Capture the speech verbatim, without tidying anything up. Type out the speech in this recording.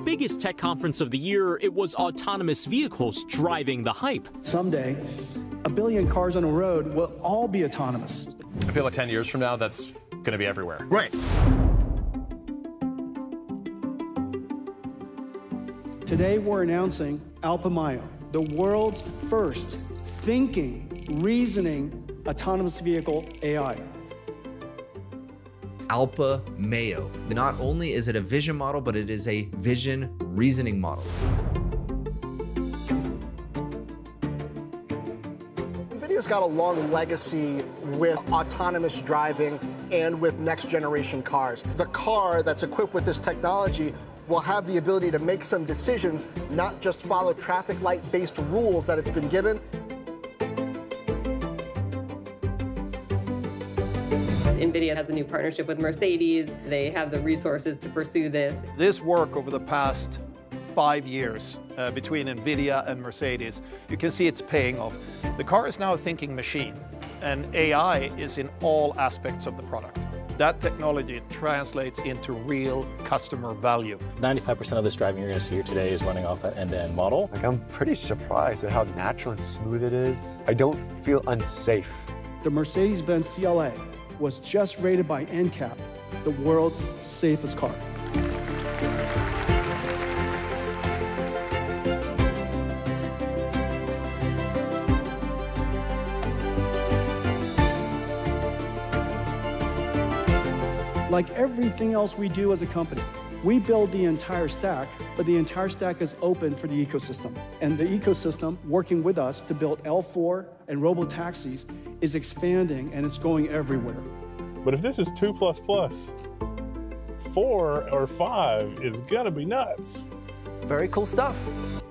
biggest tech conference of the year, it was autonomous vehicles driving the hype. Someday, a billion cars on the road will all be autonomous. I feel like ten years from now, that's going to be everywhere. Right. Today, we're announcing Alpamayo, the world's first thinking, reasoning, autonomous vehicle A I. Alpamayo. Not only is it a vision model, but it is a vision reasoning model. NVIDIA's got a long legacy with autonomous driving and with next generation cars. The car that's equipped with this technology will have the ability to make some decisions, not just follow traffic light based rules that it's been given. NVIDIA has a new partnership with Mercedes. They have the resources to pursue this. This work over the past five years uh, between NVIDIA and Mercedes, you can see it's paying off. The car is now a thinking machine, and A I is in all aspects of the product. That technology translates into real customer value. ninety-five percent of this driving you're going to see here today is running off that end-to-end model. Like, I'm pretty surprised at how natural and smooth it is. I don't feel unsafe. The Mercedes-Benz C L A was just rated by N CAP the world's safest car. Like everything else we do as a company, we build the entire stack, but the entire stack is open for the ecosystem. And the ecosystem working with us to build L four and robotaxis is expanding, and it's going everywhere. But if this is two plus plus, four or five is gonna be nuts. Very cool stuff.